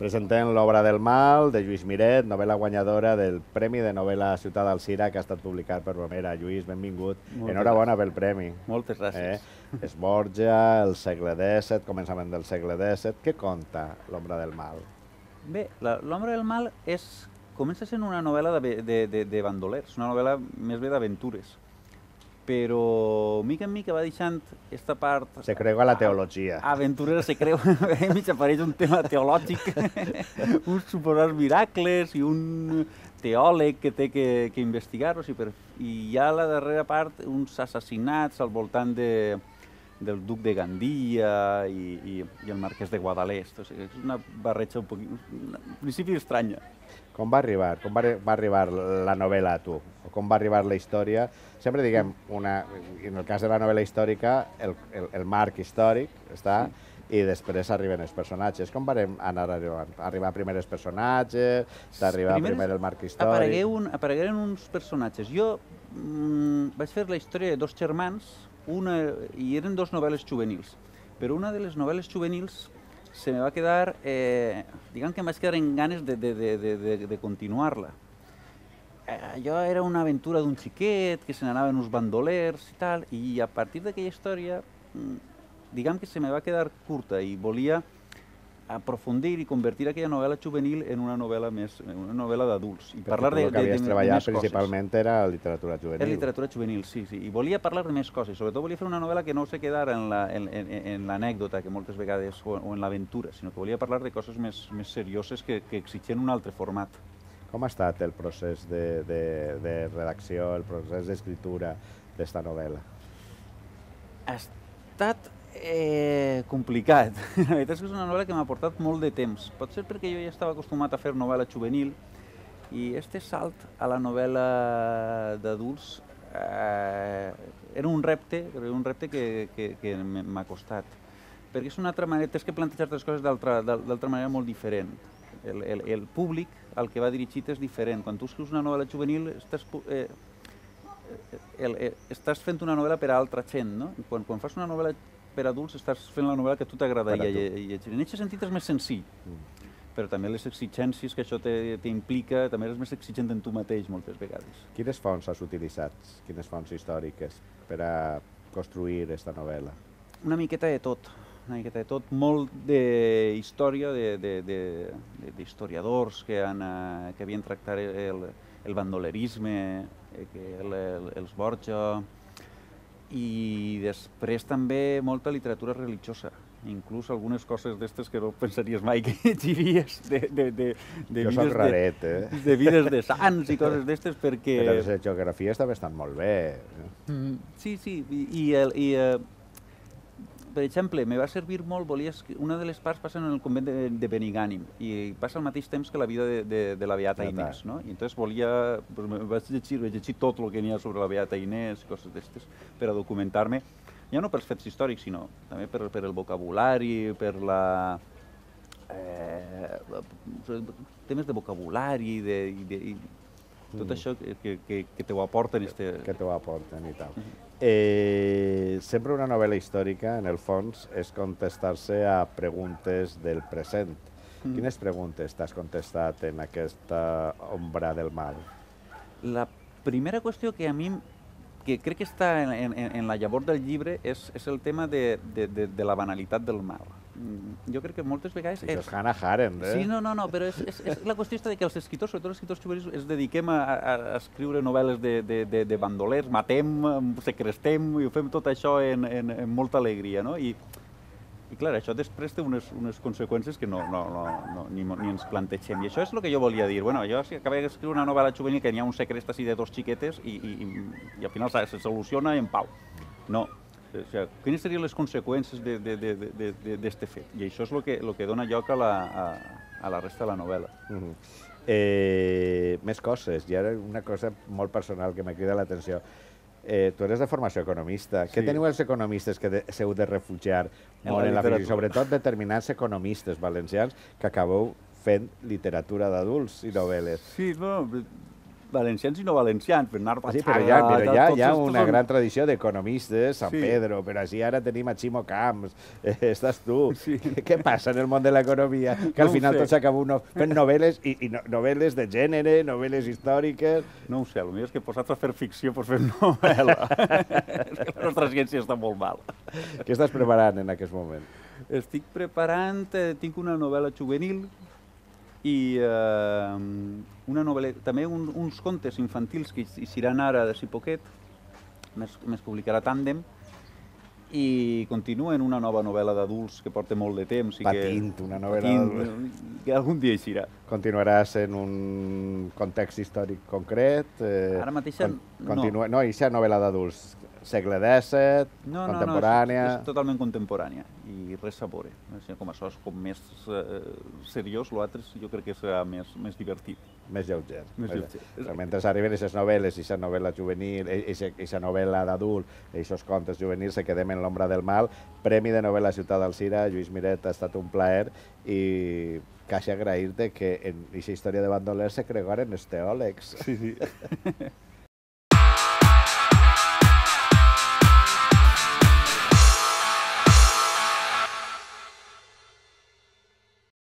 Presentem l'obra del mal, de Lluís Miret, novel·la guanyadora del Premi de Novel·la Ciutat d'Alzira, que ha estat publicat per Bromera. Lluís, benvingut. Enhorabona pel premi. Moltes gràcies. És Borja, el segle XVII, començament del segle XVII. Què conta l'Ombra del mal? Bé, l'Ombra del mal comença sent una novel·la de bandolers, una novel·la més bé d'aventures. Però mica en mica va deixant aquesta part... Se creu a la teologia. Aventurera se creu, mig apareix un tema teològic, uns suposats miracles i un teòleg que té que investigar-los i hi ha a la darrera part uns assassinats al voltant del duc de Gandia i el marquès de Guadalest. O sigui, és una barreja un principi estranya. Com va arribar la novel·la a tu? O com va arribar la història? Sempre diguem, en el cas de la novel·la històrica, el marc històric està, i després arriben els personatges. Com vam anar arribant? Arribar primer els personatges, d'arribar primer el marc històric... Aparegueren uns personatges. Jo vaig fer la història de dos germans, i eren dos novel·les juvenils. Però una de les novel·les juvenils se me va quedar, diguem que em vaig quedar en ganes de continuar-la. Allò era una aventura d'un xiquet que se n'anaven uns bandolers i tal, i a partir d'aquella història, diguem que se me va quedar curta i volia aprofundir i convertir aquella novel·la juvenil en una novel·la d'adults. Perquè tu el que havies treballat principalment era literatura juvenil. Era literatura juvenil, sí. I volia parlar de més coses. Sobretot volia fer una novel·la que no se quedara en l'anècdota, que moltes vegades, o en l'aventura, sinó que volia parlar de coses més serioses que exigien un altre format. Com ha estat el procés de redacció, el procés d'escriptura d'esta novel·la? Ha estat complicat. La veritat és que és una novel·la que m'ha portat molt de temps. Potser perquè jo ja estava acostumat a fer novel·la juvenil i este salt a la novel·la d'adults era un repte que m'ha costat. Perquè és una altra manera, tens que plantejar les coses d'altra manera molt diferent. El públic al que va dirigit és diferent. Quan tu escrius una novel·la juvenil estàs fent una novel·la per a altra gent, no? Quan fas una novel·la per adults estàs fent la novel·la que a tu t'agradaria llegir. En aquest sentit és més senzill, però també les exigències que això t'implica, també és més exigent en tu mateix moltes vegades. Quines fonts has utilitzat, quines fonts històriques, per a construir aquesta novel·la? Una miqueta de tot, molt d'història, d'historiadors que havien tractat el bandolerisme, els Borja, i després també molta literatura religiosa, inclús algunes coses d'estes que no pensaries mai que llegiries, Jo soc raret, de vides de sants i coses d'estes, perquè... Però les geografies també estan molt bé. Sí, per exemple, me va servir molt, una de les parts passa en el convent de Benigànim i passa al mateix temps que la vida de la Beata Inés, no? I entonces vaig llegir tot el que n'hi ha sobre la Beata Inés i coses d'estes per a documentar-me, ja no pels fets històrics, sinó també per el vocabulari, per temes de vocabulari i tot això que te ho aporten. Que te ho aporten i tal. Sempre una novel·la històrica, en el fons, és contestar-se a preguntes del present. Quines preguntes t'has contestat en aquesta ombra del mal? La primera qüestió que a mi crec que està en la llavor del llibre és el tema de la banalitat del mal. Jo crec que moltes vegades... Això és Hannah Arendt, Sí, no, però és la qüestió de que els escriptors, sobretot els escriptors juvenils, ens dediquem a escriure novel·les de bandolers, matem, secrestem i ho fem tot això en molta alegria, no? I clar, això després té unes conseqüències que ni ens plantegem. I això és el que jo volia dir. Bueno, jo acabé d'escriure una novel·la juvenil que n'hi ha un secret així de dos xiquetes i al final se soluciona en pau. No. Quines serien les conseqüències d'aquest fet? I això és el que dona lloc a la resta de la novel·la. Més coses. Hi ha una cosa molt personal que m'ha cridat l'atenció. Tu eres de formació economista. Què teniu els economistes que s'heu de refugiar molt en la ficció? Sobretot determinats economistes valencians que acabeu fent literatura d'adults i novel·les. Sí, no... valencians i no valencians, Bernardo Sí, Atxaga... però hi ha una gran tradició d'economistes, San Pedro, però així ara tenim a Ximo Camps, estàs tu. Què passa en el món de l'economia? Que al final tot s'acaba fent novel·les i novel·les de gènere, novel·les històriques... No ho sé, potser és que posats a fer ficció pots fer novel·la. És que la nostra ciència està molt mal. Què estàs preparant en aquest moment? Estic preparant, tinc una novel·la juvenil i una novel·la, també uns contes infantils que hi seran ara de si poquet, més publicarà Tàndem, i continua en una nova novel·la d'adults que porta molt de temps. Patint, una novel·la d'adults. Que algun dia eixirà. Continuaràs en un context històric concret? Ara mateix no. No, aquesta novel·la d'adults, segle XVII, contemporània... No, és totalment contemporània i res sabore. Com això és com més seriós, l'altre jo crec que serà més divertit. Més lleuger. Però mentre arriben aquestes novel·les, aquesta novel·la juvenil, aquesta novel·la d'adult, aquests contes juvenils, se quedem en l'ombra del mal. Premi de novel·la Ciutat d'Alzira, Lluís Miret, ha estat un plaer i quasi agrair-te que en aquesta història de bandolers se creguaren els teòlegs. Sí.